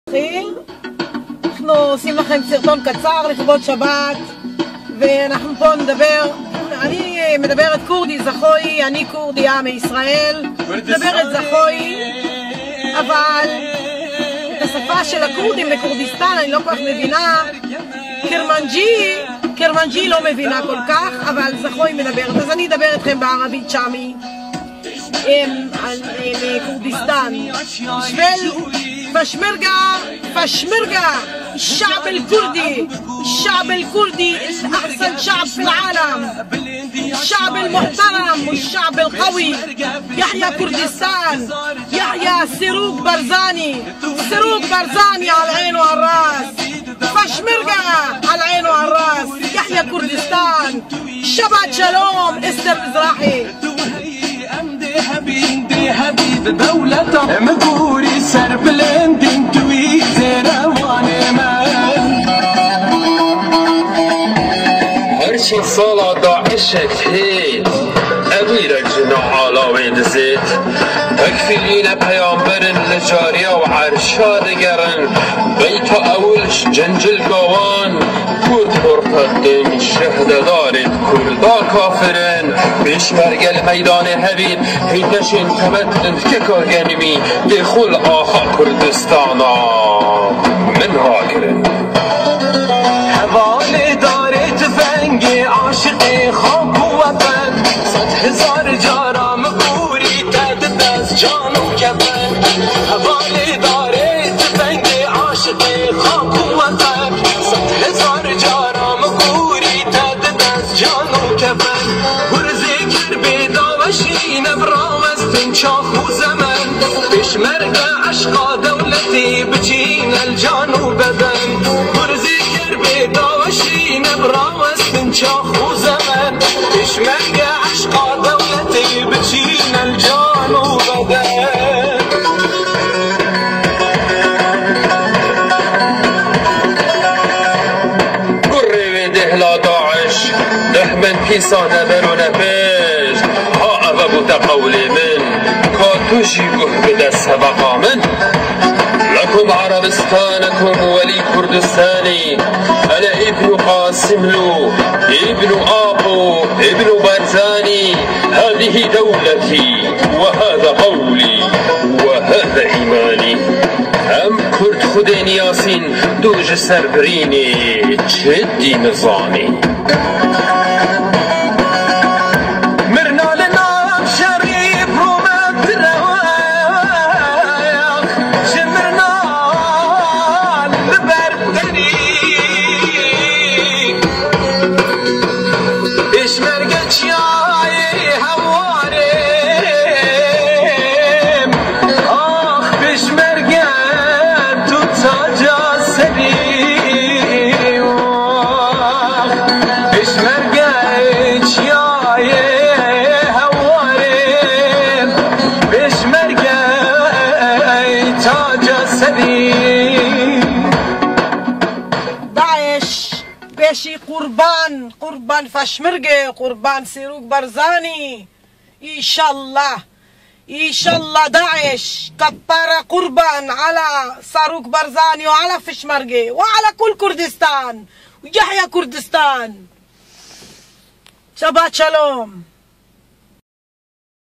אנחנו עושים לכם סרטון קצר לכבוד שבת, ואנחנו פה נדבר. אני מדברת כורדי זכוי, אני כורדיה מישראל, מדברת זכוי, אבל את השפה של הכורדים בכורדיסטן אני לא כל כך מבינה. קרמנג'י לא מבינה כל כך, אבל זכוי מדברת, אז אני אדבר איתכם בערבית שמי מכורדיסטן. فشمرقة الشعب الكردي أحسن شعب في العالم، الشعب المحترم والشعب القوي. يحيى كردستان، يحيى سروق برزاني على العين والراس، فشمرقة على العين والراس، يحيى كردستان. شبت شلوم استر مزراحي حبيب دولة مقوري سر بلندن تويتر واني مان هرشي صلاة داعشك هيت أبيرك جناح على وين دزيت تكفي لينا بيامبرن لجاريا وعرشا دقرن بيت أولش جنجل قوان كرد مرتدن شهد دارد كردا كافرن بشمرق الميدان هبيد هيدشن كمدن ككا جنمي دخل آخا كردستانا من هاكرن حوالي داري تفنگي عاشقي خاك ووطن 100,000 جارا مقوري تدبس جان وكفن حوالي داري تفنگي عاشقي خاك ووطن 100,000 جارا مقوري تدبس جان وكفن ورزيكر بيدا وشين براوستن شاخ وزمن بشمرقة عشقا دولتي بجين الجان وبدن ورزيكر بيدا وشين براوستن شاخ وزمن بشمرقة عشقا دولتي بجين الجان وبدن قري ويده لا داعش نحمن كيسانة برون بيش ها أبو تقولي من كاتوشي قه بدس بقى من لكم عربستانكم ولي كردستاني أنا ابن قاسم له ابن آقو ابن برزاني هذه دولتي وهذا قولي وهذا إيماني هم كرد خدين ياسين دوج سربريني جدي نظامي بشي قربان فشمرقة قربان سروق برزاني إن شاء الله داعش كبارة قربان على سروق برزاني وعلى فشمرقة وعلى كل كردستان ويحيى كردستان. شبات شلوم.